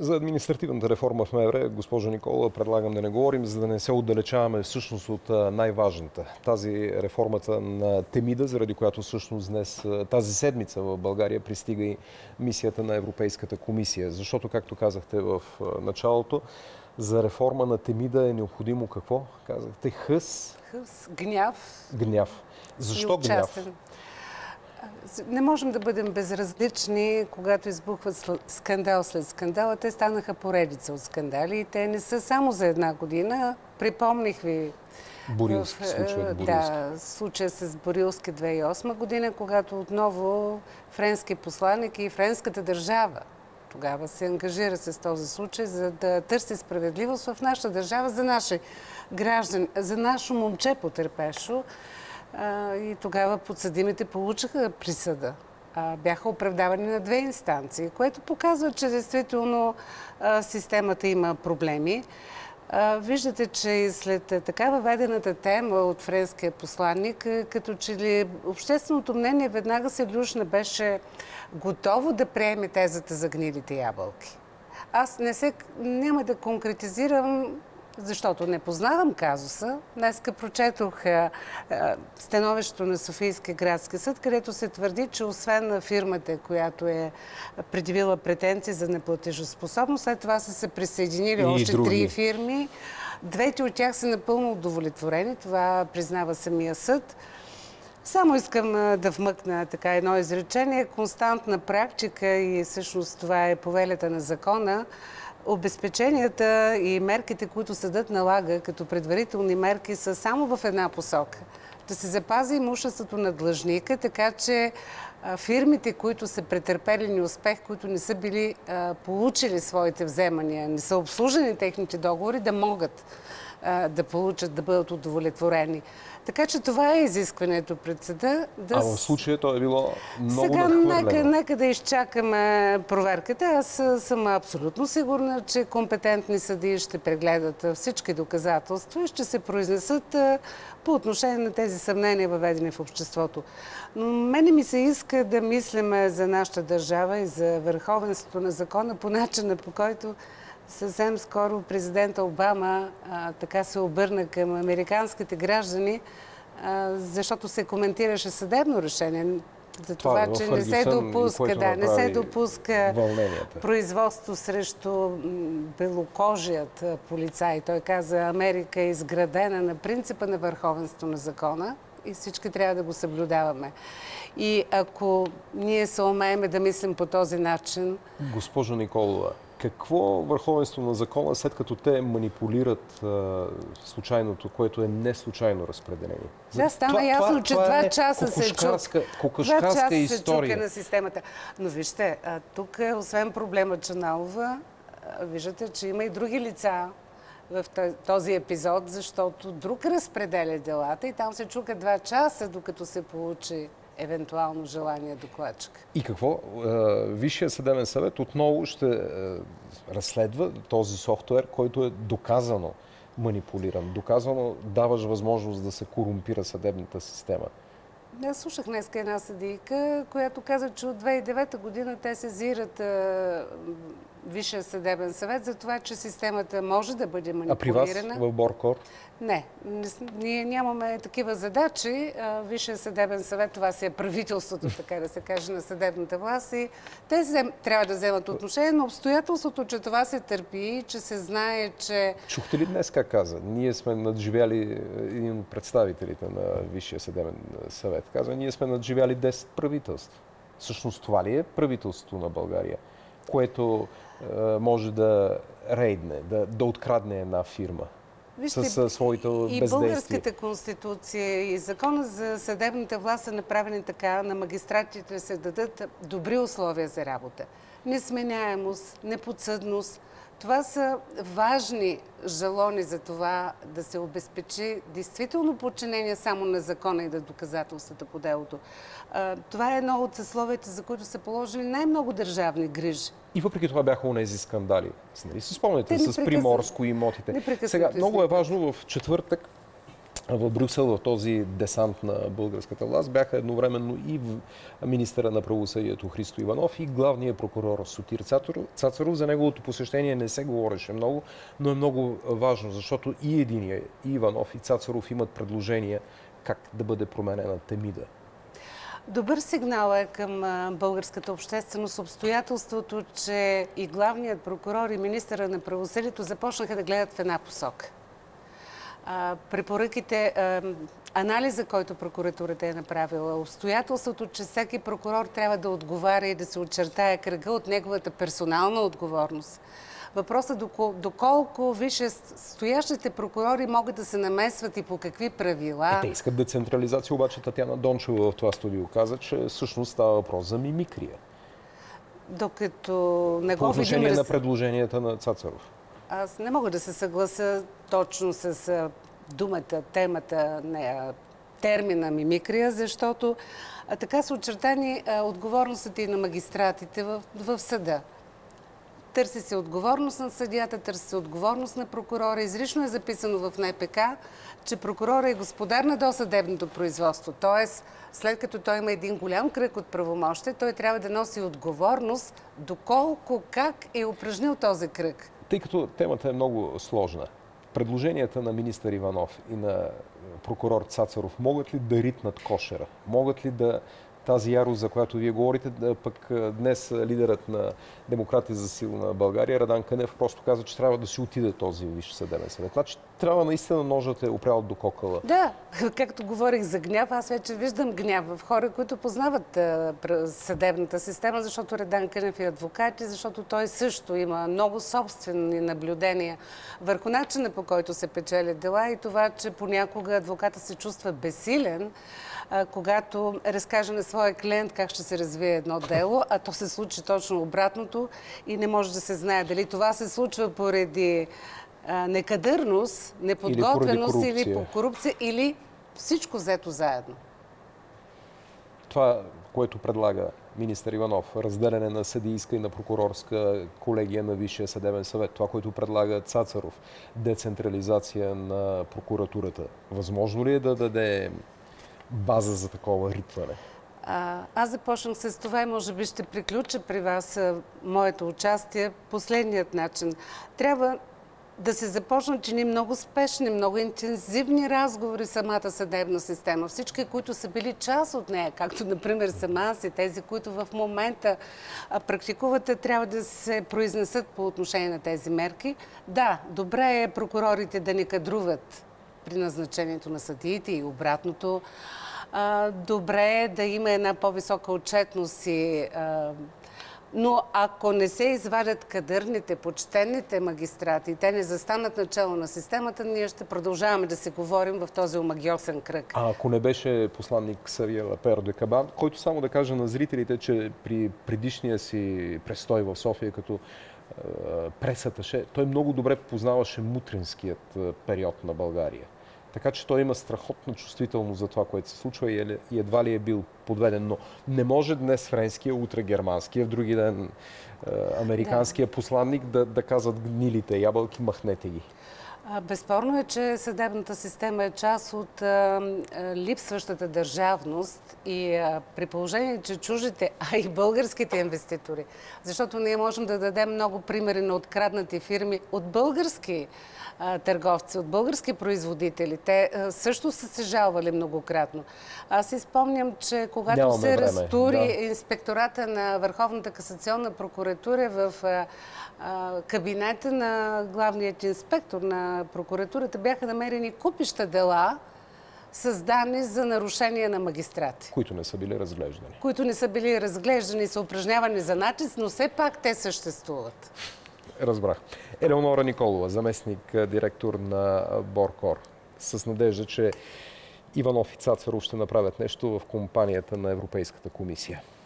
За административната реформа в МВР, госпожо Никола, предлагам да не говорим, за да не се отдалечаваме всъщност от най-важната. Тази реформата на Темида, заради която всъщност днес, тази седмица в България пристига и мисията на Европейската комисия. Защото, както казахте в началото, за реформа на Темида е необходимо какво? Казахте хъс? Хъс, гняв. Гняв. Защо гняв? Не можем да бъдем безразлични, когато избухва скандал след скандала. Те станаха поредица от скандали и те не са само за една година. Припомних ви случая с Борилски 2008 година, когато отново френски посланик и френската държава тогава се ангажира с този случай, за да търси справедливост в нашата държава за наши граждани, за нашо момче потерпешо. И тогава подсъдимите получиха присъда. Бяха оправдавани на 2 инстанции, което показва, че действително системата има проблеми. Виждате, че и след така въведената тема от френския посланник, като че ли общественото мнение веднага се люшна, беше готово да приеме тезата за гнилите ябълки. Аз няма да конкретизирам, защото не познавам казуса. Днеска прочетох становището на Софийския градски съд, където се твърди, че освен на фирмата, която е предявила претенции за неплатежоспособност, след това са се присъединили още 3 фирми. 2 от тях са напълно удовлетворени. Това признава самия съд. Само искам да вмъкна така едно изречение. Константна практика и всъщност това е повелята на закона. Обезпеченията и мерките, които съдът налага като предварителни мерки, са само в една посока. Да се запази имуществото на длъжника, така че фирмите, които са претърпели неуспех, които не са били получили своите вземания, не са обслужени техните договори, да могат да получат, да бъдат удовлетворени. Така че това е изискването пред съда. А в случая то е било много надхвърлено. Сега нека да изчакаме проверката. Аз съм абсолютно сигурна, че компетентни съдии ще прегледат всички доказателства и ще се произнесат по отношение на тези съмнения, въведени в обществото. Но мене ми се иска да мислиме за нашата държава и за върховенството на закона по начина, по който съвсем скоро президента Обама така се обърна към американските граждани, защото се коментираше съдебно решение за това, че не се допуска производство срещу белокожият полицай. Той каза, Америка е изградена на принципа на върховенство на закона и всички трябва да го съблюдаваме. И ако ние се умеем да мислим по този начин... Госпожо Николова, какво върховенство на закона, след като те манипулират случайното, което е не случайно разпределение? Да, стана ясно, че 2 часа се чука на системата. Но вижте, тук освен проблема Чаналова, виждате, че има и други лица в този епизод, защото друг разпределя делата и там се чука 2 часа, докато се получи евентуално желание докладчик. И какво? Висшия съдебен съвет отново ще разследва този софтуер, който е доказано манипулиран, доказано даваш възможност да се корумпира съдебната система. Аз слушах днес една съдийка, която каза, че от 2009 година те сезират Висшия съдебен съвет за това, че системата може да бъде манипулирана. А при вас в БОРКОР? Не. Ние нямаме такива задачи. Висшия съдебен съвет, това си е правителството, така да се каже, на съдебната власт. И те трябва да вземат отношение, но обстоятелството, че това се търпи, че се знае, че... Чухте ли днес как каза? Ние сме надживяли, един от представителите на Висшия съдебен съвет казва, ние сме надживяли 10 правителства. Всъщност това ли е правителството на България, което може да рейдне, да открадне една фирма? Вижте, със своето бездействие. И българската конституция, и закона за съдебната власт са направени така, на магистратите се дадат добри условия за работа. Несменяемост, неподсъдност. Това са важни жалони за това да се обезпечи действително подчинение само на закона и на доказателствата по делото. Това е едно от съсловията, за които са положили най-много държавни грижи. И въпреки това бяха онези скандали. Нали си спомняте с Приморско и имотите. Сега, много е важно в четвъртък в Брюксел, в този десант на българската власт, бяха едновременно и министъра на правосъдието Христо Иванов и главният прокурор Сотир Цацаров. За неговото посещение не се говореше много, но е много важно, защото и единия, и Иванов, и Цацаров имат предложения как да бъде променена Темида. Добър сигнал е към българската общественост обстоятелството, че и главният прокурор, и министъра на правосъдието започнаха да гледат в една посока. Препоръките, анализа, който прокуратурата е направила, обстоятелството, че всеки прокурор трябва да отговаря и да се очертае кръга от неговата персонална отговорност. Въпросът доколко висшестоящите прокурори могат да се намесват и по какви правила. Те искат децентрализация, обаче Татяна Дончева в това студио каза, че всъщност става въпрос за мимикрия. Докато не го по отношение видим... на предложенията на Цацаров. Аз не мога да се съглася точно с думата, темата, термина мимикрия, защото така са очертани отговорностите и на магистратите в съда. Търси се отговорност на съдията, търси се отговорност на прокурора. Изрично е записано в НПК, че прокурора е господар на досъдебното производство. Тоест, след като той има един голям кръг от правомощия, той трябва да носи отговорност доколко, как е упражнил този кръг. Тъй като темата е много сложна, предложенията на министър Иванов и на прокурор Цацаров могат ли да ритнат кошера? Могат ли да тази ярост, за която вие говорите, пък днес лидерът на Демократи за силна България, Радан Кънев, просто каза, че трябва да си отиде този Висш съдебен съвет. Значи трябва наистина ножът е опрял до кокала. Да, както говорих за гняв, аз вече виждам гняв в хора, които познават съдебната система, защото Радан Кънев е адвокат и защото той също има много собствени наблюдения върху начина, по който се печелят дела и това, че понякога адвоката се чувства безсилен, когато разкаже на своя клиент как ще се развие едно дело, а то се случи точно обратното и не може да се знае дали това се случва поради некадърност, неподготвеност или по корупция, или всичко взето заедно. Това, което предлага министър Иванов, разделяне на съдийска и на прокурорска колегия на Висшия съдебен съвет, това, което предлага Цацаров, децентрализация на прокуратурата, възможно ли е да даде база за такова ритване? Аз започнах с това и може би ще приключа при вас моето участие последният начин. Трябва да се започнат чини много спешни, много интензивни разговори самата съдебна система. Всички, които са били част от нея, както например съм аз и тези, които в момента практикуват, трябва да се произнесат по отношение на тези мерки. Да, добре е прокурорите да не кадруват при назначението на съдиите и обратното. Добре е да има една по-висока отчетност но ако не се извадят кадърните, почтените магистрати, те не застанат начало на системата, ние ще продължаваме да се говорим в този омагьосан кръг. А ако не беше посланник Ксавие Лапер де Кабан, който само да каже на зрителите, че при предишния си престой в София като пресаташе, той много добре познаваше мутринският период на България. Така че той има страхотна чувствителност за това, което се случва и едва ли е бил подведен. Но не може днес френския, утре германския, в други ден американския посланник да казват гнилите ябълки, махнете ги. Безспорно е, че съдебната система е част от липсващата държавност и при положение, че чуждите, а и българските инвеститори, защото ние можем да дадем много примери на откраднати фирми от български търговци, от български производители. Те също са се жалвали многократно. Аз си спомням, че когато се разтури инспектората на Върховната касационна прокуратура в кабинета на главният инспектор на прокуратурата бяха намерени купища дела с данни за нарушения на магистрати. Които не са били разглеждани. Които не са били разглеждани и са упражнявани за натиск, но все пак те съществуват. Разбрах. Елеонора Николова, заместник директор на Боркор, с надежда, че Иванов и Цацаров ще направят нещо в компанията на Европейската комисия.